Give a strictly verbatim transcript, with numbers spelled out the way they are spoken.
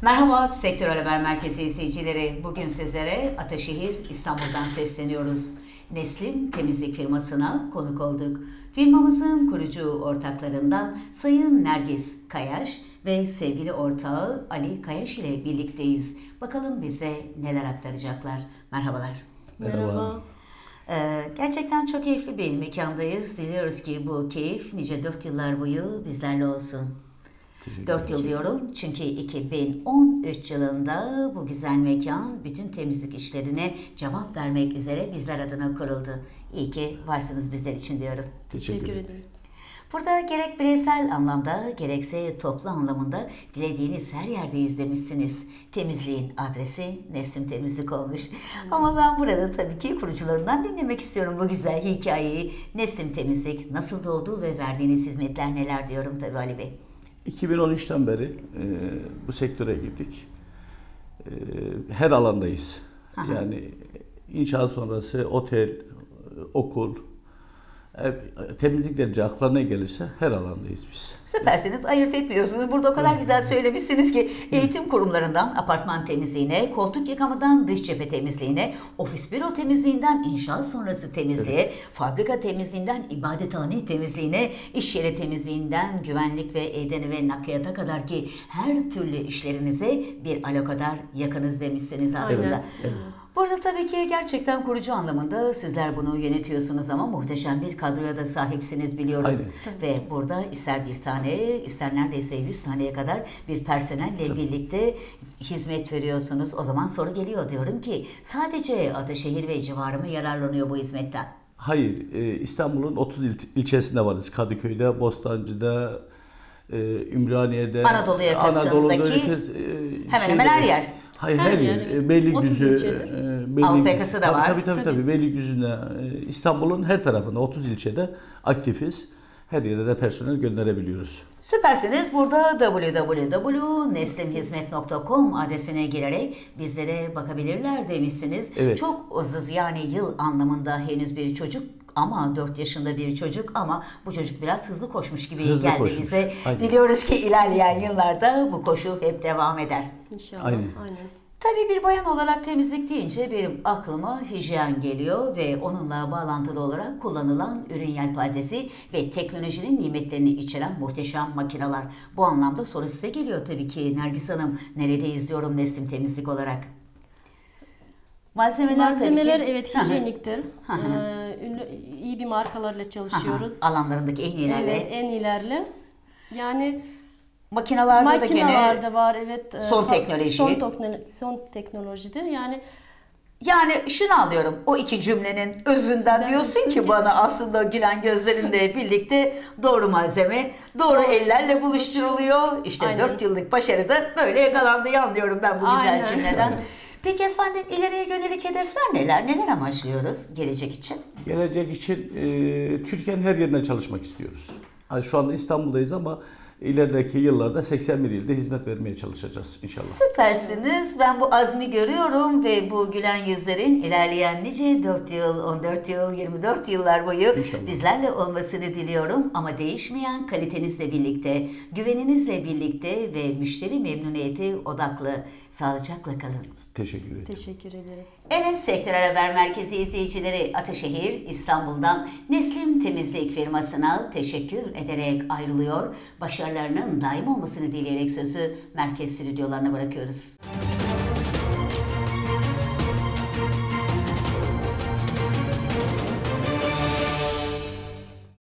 Merhaba Sektörel Haber Merkezi izleyicileri. Bugün sizlere Ataşehir, İstanbul'dan sesleniyoruz. Neslim Temizlik firmasına konuk olduk. Firmamızın kurucu ortaklarından Sayın Nergis Kayaş ve sevgili ortağı Ali Kayaş ile birlikteyiz. Bakalım bize neler aktaracaklar. Merhabalar. Merhaba. Ee, gerçekten çok keyifli bir mekandayız. Diliyoruz ki bu keyif nice dört yıllar boyu bizlerle olsun. dört yıl diyorum çünkü iki bin on üç yılında bu güzel mekan bütün temizlik işlerine cevap vermek üzere bizler adına kuruldu. İyi ki varsınız bizler için diyorum. Teşekkür, Teşekkür ederiz. Burada gerek bireysel anlamda gerekse toplu anlamında dilediğiniz her yerde izlemişsiniz. Temizliğin adresi Neslim Temizlik olmuş. Hmm. Ama ben burada tabii ki kurucularından dinlemek istiyorum bu güzel hikayeyi. Neslim Temizlik nasıl doğdu ve verdiğiniz hizmetler neler diyorum tabii Ali Bey. iki bin on üçten beri e, bu sektöre girdik. E, her alandayız. Aha. Yani inşaat sonrası otel, okul, e, temizlik denince aklına ne gelirse her alandayız biz. Süpersiniz, ayırt etmiyorsunuz. Burada o kadar güzel söylemişsiniz ki eğitim kurumlarından apartman temizliğine, koltuk yıkamadan dış cephe temizliğine, ofis büro temizliğinden inşaat sonrası temizliğe, evet. fabrika temizliğinden ibadethane temizliğine, iş yeri temizliğinden güvenlik ve evden eve nakliyata kadar ki her türlü işlerinize bir alo kadar yakınız demişsiniz aslında. Evet. Evet. Burada tabii ki gerçekten kurucu anlamında sizler bunu yönetiyorsunuz ama muhteşem bir kadroya da sahipsiniz biliyoruz. Aynen. Ve burada ister bir tane, ister neredeyse yüz taneye kadar bir personelle Tabii. birlikte hizmet veriyorsunuz. O zaman soru geliyor, diyorum ki sadece Ataşehir ve civarı mı yararlanıyor bu hizmetten? Hayır, İstanbul'un otuz il, ilçesinde varız. Kadıköy'de, Bostancı'da, Ümraniye'de, Anadolu yakasındaki Anadolu'da, hemen hemen her yer. Hayır, her, her yer. Evet. Beylikdüzü, e, Avrupa yakası da var. Tabii tabii tabii. Beylikdüzü'nde, İstanbul'un her tarafında otuz ilçede aktifiz. Her yere de personel gönderebiliyoruz. Süpersiniz. Burada double-u double-u double-u nokta neslimhizmet nokta com adresine girerek bizlere bakabilirler demişsiniz. Evet. Çok uzun, yani yıl anlamında henüz bir çocuk ama dört yaşında bir çocuk ama bu çocuk biraz hızlı koşmuş gibi hızlı geldi koşmuş. bize. Aynen. Diliyoruz ki ilerleyen yıllarda bu koşu hep devam eder. İnşallah. Aynen. Aynen. Tabii bir bayan olarak temizlik deyince benim aklıma hijyen geliyor ve onunla bağlantılı olarak kullanılan ürün yelpazesi ve teknolojinin nimetlerini içeren muhteşem makineler. Bu anlamda soru size geliyor tabii ki Nergis Hanım. Neredeyiz diyorum Neslim Temizlik olarak. Malzemeler, Malzemeler tabii ki, evet hijyeniktir. ee, ünlü, iyi bir markalarla çalışıyoruz. Alanlarındaki en iyilerle. Evet, en iyilerle. Yani Makinalarda da gene makinalarda var evet. Son teknoloji. Son, teknoloji, son teknolojidir. Yani Yani şunu alıyorum o iki cümlenin özünden, ben diyorsun ki, ki bana aslında gülen gözlerinle birlikte doğru malzeme, doğru, doğru ellerle buluşturuluyor. İşte Aynen. dört yıllık başarı da böyle yakalandığı anlıyorum ben bu güzel Aynen. cümleden. Peki efendim, ileriye yönelik hedefler neler? Neler amaçlıyoruz gelecek için? Gelecek için e, Türkiye'nin her yerine çalışmak istiyoruz. Yani şu anda İstanbul'dayız ama İlerideki yıllarda seksen bir ilde hizmet vermeye çalışacağız inşallah. Süpersiniz. Ben bu azmi görüyorum ve bu gülen yüzlerin ilerleyen nice dört yıl, on dört yıl, yirmi dört yıllar boyu inşallah. bizlerle olmasını diliyorum. Ama değişmeyen kalitenizle birlikte, güveninizle birlikte ve müşteri memnuniyeti odaklı. Sağlıcakla kalın. Teşekkür ederim. Teşekkür ederiz. Evet, Sektörel Haber Merkezi izleyicileri, Ataşehir, İstanbul'dan Neslim Temizlik firmasına teşekkür ederek ayrılıyor. Başarılarının daim olmasını dileyerek sözü merkez stüdyolarına bırakıyoruz.